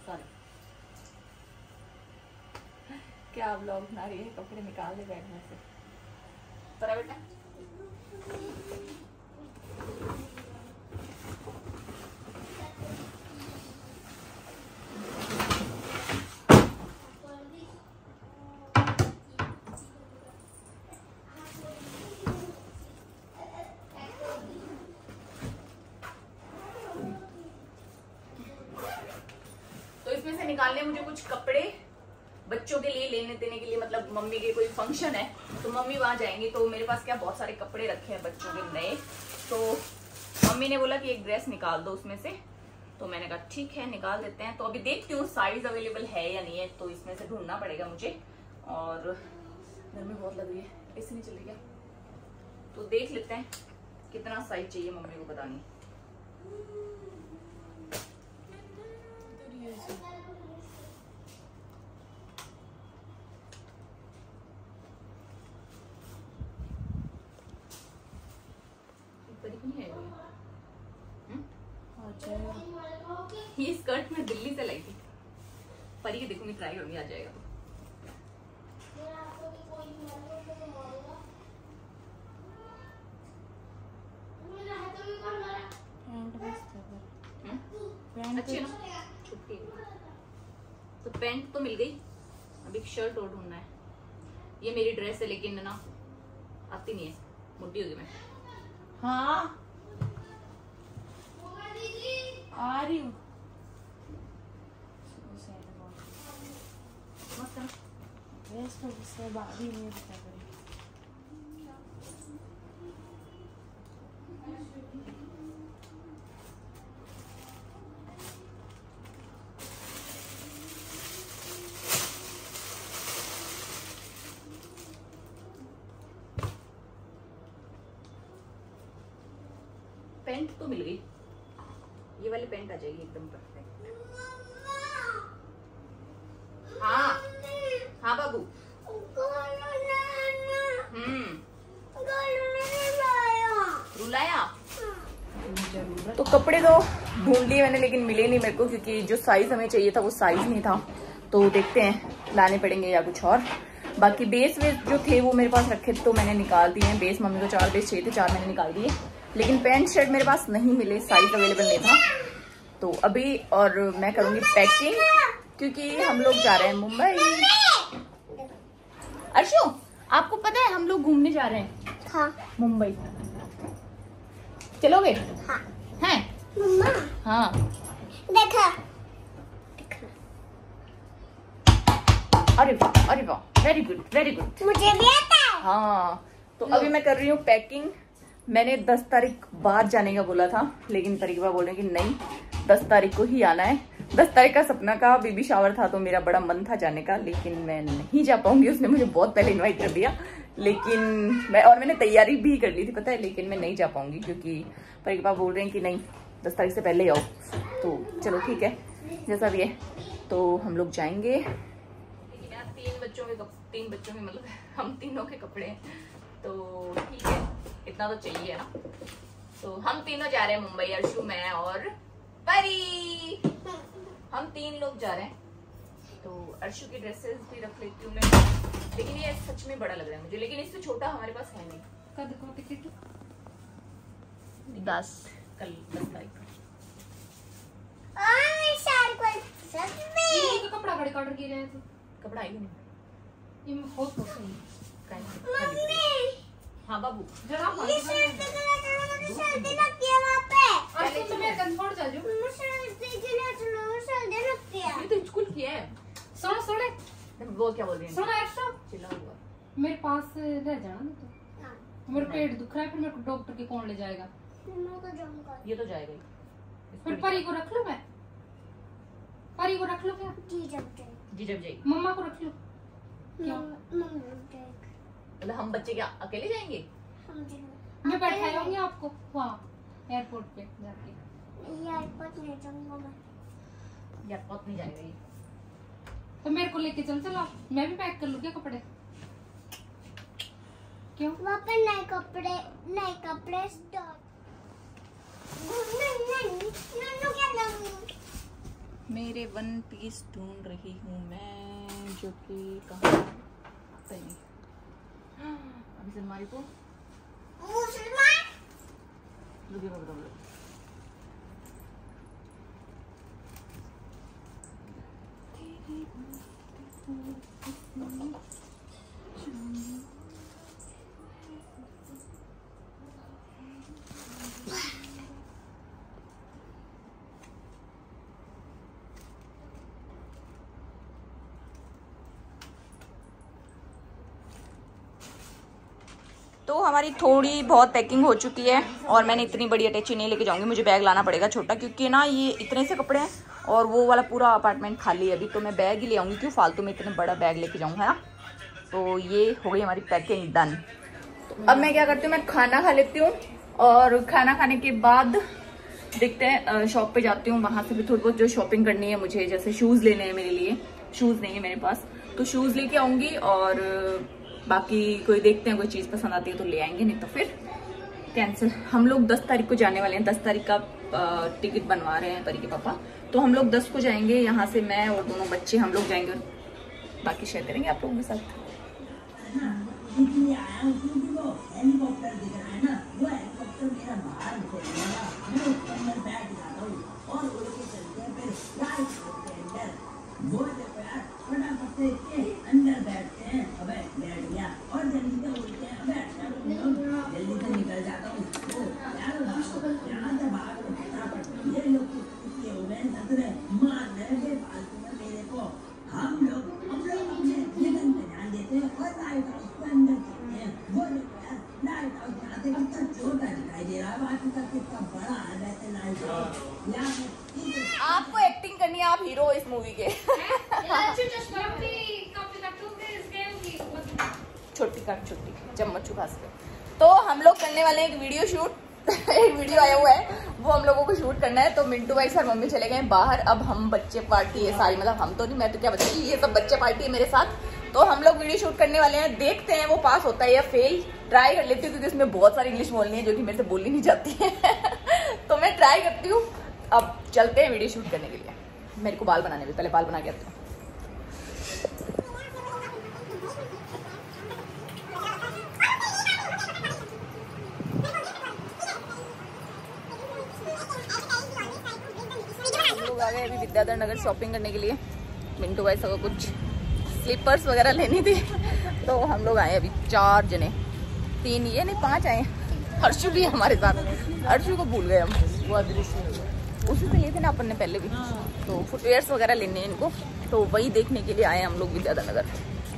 निकाल। क्या व्लॉग बना रही है, कपड़े निकाल दे बैग में से। पर बेटा तो इसमें से निकालने मुझे कुछ कपड़े बच्चों के लिए लेने देने के लिए, मतलब मम्मी के कोई फंक्शन है तो मम्मी वहां जाएंगी, तो मेरे पास क्या बहुत सारे कपड़े रखे हैं बच्चों के नए। तो मम्मी ने बोला कि एक ड्रेस निकाल दो उसमें से, तो मैंने कहा ठीक है निकाल देते हैं। तो अभी देखती हूँ साइज अवेलेबल है या नहीं है, तो इसमें से ढूंढना पड़ेगा मुझे। और गर्मी बहुत लग रही है, ऐसे नहीं चलेगा, तो देख लेते हैं कितना साइज चाहिए मम्मी को बतानी। ये स्कर्ट मैं दिल्ली से लाई थी, परी के देखूंगी, ट्राई करूंगी, आ जाएगा तो। अच्छी है ना, छुट्टी तो पैंट तो मिल गई, अभी शर्ट और ढूंढना है। ये मेरी ड्रेस है लेकिन ना आती नहीं है, मोटी होगी मैं। हाँ आ रही हूँ। पैंट तो मिल गई, ये वाली पैंट आ जाएगी एकदम परफेक्ट। हाँ हाँ बाबू। रुलाया। तो कपड़े तो ढूंढ लिए मैंने लेकिन मिले नहीं मेरे को, क्योंकि जो साइज हमें चाहिए था वो साइज नहीं था। तो देखते हैं लाने पड़ेंगे या कुछ और। बाकी बेस वेस जो थे वो मेरे पास रखे तो मैंने निकाल दिए हैं। बेस मम्मी को 4 बेस चाहिए थे, 4 मैंने निकाल दिए। लेकिन पैंट शर्ट मेरे पास नहीं मिले, साइज अवेलेबल नहीं था। तो अभी और मैं करूंगी पैकिंग, क्योंकि हम लोग जा रहे हैं मुंबई। अर्शु आपको पता है हम लोग घूमने जा रहे हैं? हाँ। मुंबई चलोगे? हाँ। हैं? मम्मा। हाँ। देखा। अरे वाह वेरी गुड वेरी गुड। मुझे भी आता है। हाँ तो अभी मैं कर रही हूँ पैकिंग। मैंने 10 तारीख बाद जाने का बोला था, लेकिन परिवा बोल रहे कि नहीं 10 तारीख को ही आना है। 10 तारीख का सपना का बेबी शावर था, तो मेरा बड़ा मन था जाने का, लेकिन मैं नहीं जा पाऊंगी। उसने मुझे बहुत पहले इनवाइट कर दिया, लेकिन मैंने तैयारी भी कर ली थी पता है, लेकिन मैं नहीं जा पाऊंगी क्योंकि परिवा बोल रहे हैं कि नहीं 10 तारीख से पहले ही आओ। तो चलो ठीक है जैसा भी है, तो हम लोग जाएंगे। लेकिन यार 3 बच्चों के मतलब हम तीनों के कपड़े हैं, तो ठीक है इतना तो चाहिए ना। तो हम तीनों जा रहे हैं मुंबई, अर्शु मैं और परी, हम 3 लोग जा रहे हैं। तो अर्शु की ड्रेसेस भी रख लेती हूँ मैं, लेकिन ये सच में बड़ा लग रहा है मुझे, लेकिन इससे छोटा हमारे पास है नहीं। कब को टिकट? 10 कल 10 तारीख को। तो कपड़ा बड़े ऑर्डर किए रहे थे, कपड़ा आई नहीं ये बहुत पसंद है। हाँ बाबू जरा तो स्कूल की है। सुनो वो क्या बोल रही है? मेरे पास रह जाना नहीं तो मेरा पेट दुख रहा है, फिर मेरे को डॉक्टर के कौन ले जाएगा? ये तो जाएगा ही। फिर परी को रख लो, मैं परी को रख लो क्या? जी जब जाएगी। मम्मा को रख लो क्या? मतलब हम बच्चे क्या अकेले जाएंगे? मैं बैठाऊंगी आपको वहाँ एयरपोर्ट पे जाके। एयरपोर्ट नहीं जाऊंगा मैं, एयरपोर्ट नहीं जाएगा ये। तो मेरे को लेके चलो, मैं भी पैक कर लूँ क्या कपड़े? क्यों? वहाँ पे नए कपड़े स्टॉक। मैं मेरे वन पीस ढूंढ रही हूँ मैं, जो कि कहाँ नहीं। अभी सलमारी को तो हमारी थोड़ी बहुत पैकिंग हो चुकी है और मैंने इतनी बड़ी अटैची नहीं लेके जाऊंगी, मुझे बैग लाना पड़ेगा छोटा, क्योंकि ना ये इतने से कपड़े हैं और वो वाला पूरा अपार्टमेंट खाली है अभी, तो मैं बैग ही ले आऊँगी, क्यों फालतू में इतना बड़ा बैग लेके जाऊँ, है ना। तो ये हो गई हमारी पैकिंग डन। अब मैं क्या करती हूँ, मैं खाना खा लेती हूँ और खाना खाने के बाद देखते हैं, शॉप पे जाती हूँ, वहाँ से भी थोड़ी बहुत जो शॉपिंग करनी है मुझे, जैसे शूज़ लेने हैं मेरे लिए, शूज़ नहीं है मेरे पास तो शूज़ लेके आऊँगी, और बाकी कोई देखते हैं कोई चीज़ पसंद आती है तो ले आएंगे, नहीं तो फिर कैंसिल। हम लोग 10 तारीख को जाने वाले हैं, 10 तारीख का टिकट बनवा रहे हैं परी के पापा, तो हम लोग 10 को जाएंगे यहाँ से, मैं और दोनों बच्चे हम लोग जाएंगे, और बाकी शेयर करेंगे आप लोगों के साथ। अंदर बैठते हैं, अबे बैठ गया और जल्दी से उठते हैं, अबे जल्दी से निकल जाता हूँ, यहाँ से बाहर ये लोग कितने हो गए नजरे मार देंगे फालतू में मेरे को। हम लोग अपने जीवन पे ध्यान देते हैं और लाइट हाउस के अंदर चलते हैं। वो लोग यार लाइट हाउस यहाँ से कितना छोटा दिखाई दे रहा है, बाकी तक कितना बड़ा है वैसे लाइट हाउस। आपको एक्टिंग करनी है, आप हीरो इस मूवी के। छोटी काट छोटी चम्मच खास के। तो हम लोग करने वाले हैं एक वीडियो शूट। एक वीडियो आया हुआ है वो हम लोगों को शूट करना है, तो मिंटू भाई सर मम्मी चले गए बाहर, अब हम बच्चे पार्टी है सारी, मतलब हम तो नहीं, मैं तो क्या बताऊँ, ये सब बच्चे पार्टी है मेरे साथ, तो हम लोग वीडियो शूट करने वाले हैं। देखते हैं वो पास होता है या फेल, ट्राई कर लेती हूँ क्योंकि उसमें बहुत सारी इंग्लिश बोलनी है जो कि मेरे से बोलनी नहीं जाती है तो मैं ट्राई करती हूँ। अब चलते हैं वीडियो शूट करने के लिए, मेरे को बाल बनाने में, पहले बाल बना के आती हूँ। लोग आ गए अभी विद्याधर नगर शॉपिंग करने के लिए, मिंटू भाई सबको कुछ स्लीपर्स वगैरह लेनी थी, तो हम लोग आए अभी 4 जने, 3 ये नहीं 5 आए, हर्षु भी हमारे साथ, हर्षु को भूल गए हम, वो अदृश्य उसी से लिए थे ना अपन ने पहले भी, तो फुटवेयर्स वगैरह लेने हैं इनको, तो वही देखने के लिए आए हम लोग विद्याधर नगर।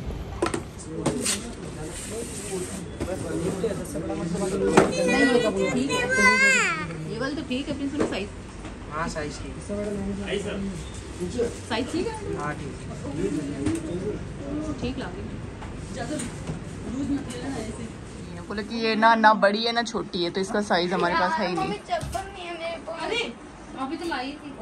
ये वाला तो ठीक है, प्रिंसिपल साइज, हाँ साइज ठीक है, साइज ठीक है, हाँ ठीक ठीक लगे, बोले कि ये ना बड़ी है ना छोटी है, तो इसका साइज हमारे पास है ही नहीं। अरे अभी तो लाई थी,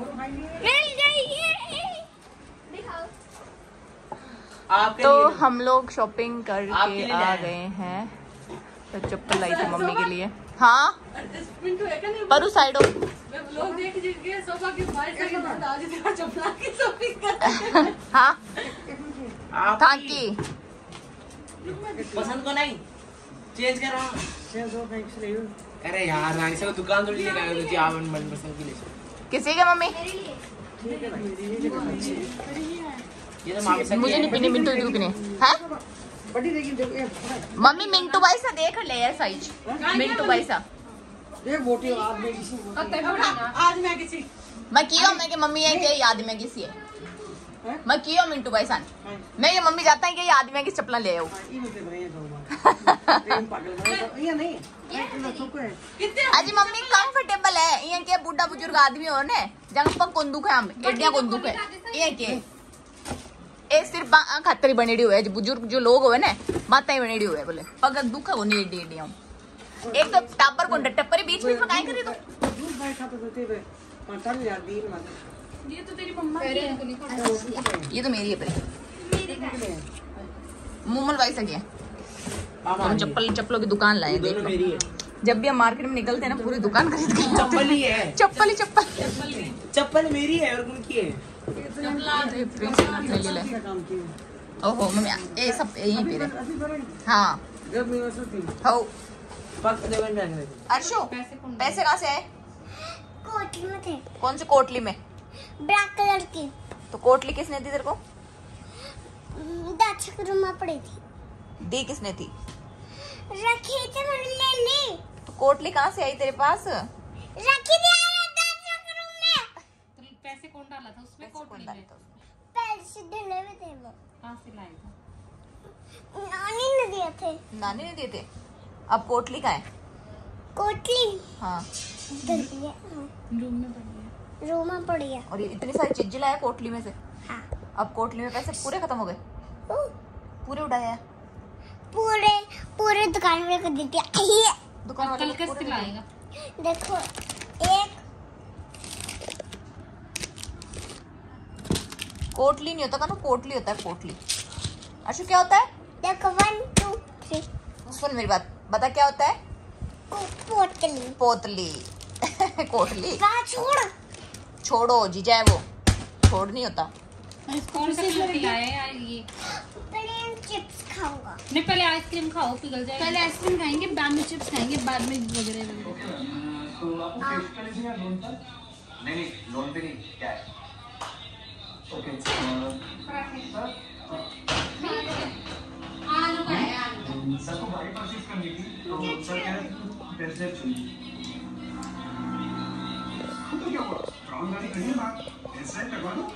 तो हम लोग शॉपिंग करके आ गए हैं, तो चप्पल लाई थी मम्मी के लिए। हाँ पर उस साइड लोग देख के सोफा के बाहर आगे चप्पल की शॉपिंग कर। हाँ थैंक यू। पसंद को नहीं चेंज कर रहा हूँ। अरे यार रानी को दुकान तो लिए गए तुझे आप मन पसंद की ले, किसी के मम्मी ये तो मामी मुझे नहीं पीनी, मिंटू की पीनी है मम्मी, मिंटू भाई सा देख ले यार साइज, मिंटू भाई सा आज मैं किसी मैं किया मैं कि मम्मी है कि याद में किसी है, मैं किया मिंटू भाई सान, मैं ये मम्मी जाता है कि याद में किस चप्पल ले आओ अजी मम्मी कंफर्टेबल है ये के बुढ़ा बुजुर्ग आदमी हो ने जंग पर कोंदुक है, हम एडिया कोंदुक है ये के एक सिर्फ खातरी बनेडी हुए है, बुजुर्ग जो लोग हुए ना बातें ही बनेडी हुए बोले पग दुख है वो नहीं एडी एडी, एक तो टापर को टप्पर बीच में काय करे तो ये तो तेरी मम्मा की है, ये तो मेरी है पर मुमल भाई से क्या हम चप्पलों की दुकान लाए, देख लो जब भी हम मार्केट में निकलते हैं ना पूरी दुकान खरीद के चप्पल ही है, चप्पल ही चप्पल चप्पल मेरी है और उनकी है, ले ले। ओहो मम्मी ये सब यहीं पे रहे। हाँ हो अर्शु पैसे कहाँ से आए? कोटली में थे। कौन सी कोटली में? ब्लैक कलर की। तो कोटली किसने दी तेरे को? दक्षक रूम में पड़ी थी। दी किसने थी? रखी थी मैंने ले ली। तो कोटली कहाँ से आई तेरे पास? रखी थी दक्षक रूम में। तो पैसे कौन डाला था उसमें? कोटली में पैसे डले हुए थे वो। कहाँ से लाए थे? नानी ने दिए थे। नानी ने दिए थे। अब कोटली कहाँ है? कोटली हाँ इधर भी है। रूम में पड़ी है। रूम में पड़ी है। और ये इतनी सारी चीजें लाया कोटली में से। हाँ। अब कोटली में पैसे पूरे खत्म हो गए? पूरे उड़ाया? पूरे पूरे दुकान में कर देती है। दुकान वाले कल को किस पूरे दे लाएगा? देखो एक कोटली नहीं होता कानू, पोटली होता है पोटली। अर्शु क्या होता है? देखो 1 2 3 सुन मेरी बात, बता क्या होता है? पोटली। पोतली कोटली कहाँ छोड़? छोड़ो जीजा है वो, छोड़ नहीं होता। कौन सा खिलाया यार ये? प्लेन चिप्स खाऊंगा। नहीं पहले आइसक्रीम खाओ, पिघल जाएगा। पहले आइसक्रीम खाएंगे, बाद में चिप्स खाएंगे, बाद में वगैरह तो आपको टेस्ट कर लीजिएगा लोन पर? नहीं लोन पे नहीं, कैश। ओके सर को गाड़ी परचेज करनी थी तो सर कह रहे थे टेस्ट ड्राइव चाहिए। तो क्या हुआ? ब्राउन गाड़ी कहीं बात टेस्ट ड्राइव करवा दो।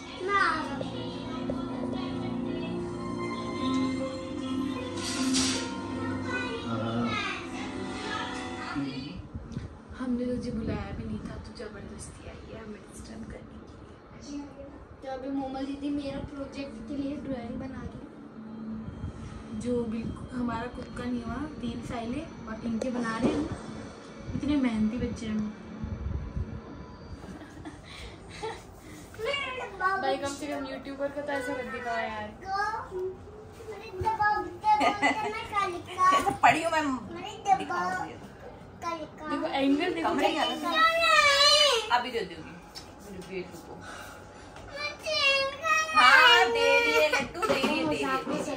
हमने तुझे बुलाया भी नहीं था, तू जबरदस्ती आई है हमें डिस्टर्ब करने के लिए। तो अभी मोमा दीदी मेरा प्रोजेक्ट के लिए ड्राइंग बना रही है। जो भी हमारा खुद का नहीं हुआ, 3 फाइलें और इनके बना रहे हैं। इतने मेहनती बच्चे हैं हम। भाई कम से कम यूट्यूबर का तो ऐसा मत दिखाओ यार। कैसे पढ़ी हूँ मैं? देखो एंगल देखो। कमरे का अभी दे दूंगी, वेट रुको। हाँ दे रही है लट्टू, दे रही है, दे रही है।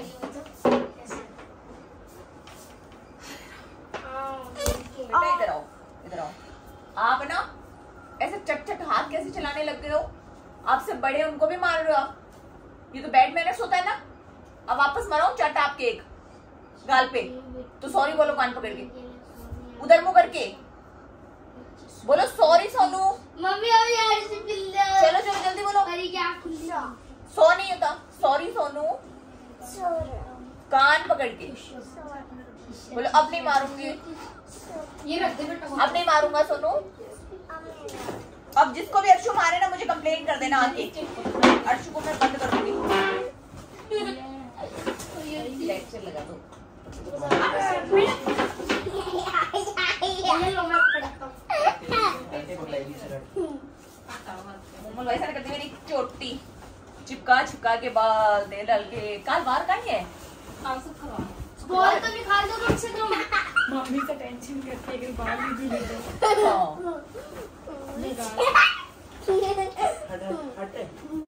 बेटा इधर आओ, इधर आओ। आप ना ऐसे चट चट हाथ कैसे चलाने लग गए हो? आपसे बड़े उनको भी मार रहे हो आप। ये तो बैड मैनर्स होता है ना। अब वापस मराओ चट आपके एक गाल पे, तो सॉरी बोलो कान पकड़ के, उधर मुंह करके बोलो सॉरी सोनू। मम्मी और यार से पिल्ला। चलो चलो जल्दी बोलो। मेरी क्या खुली? सो नहीं होता, सॉरी सोनू। कान पकड़ के बोलो अब नहीं मारूंगी, ये रख दे बेटा। अब नहीं मारूंगा सोनू। अब जिसको भी अर्शु मारे ना मुझे कंप्लेन कर देना आके। अर्शु को मैं बंद कर दूंगी। लेक्चर लगा दो। मोमल वैसा करती मेरी चोटी चिपका चिपका के बाल दे डाल के। काल बाहर कहीं है? बॉल तो निकाल दो कम से कम। मम्मी से टेंशन करती है कि बाल भी धुले दो। हाँ। हटे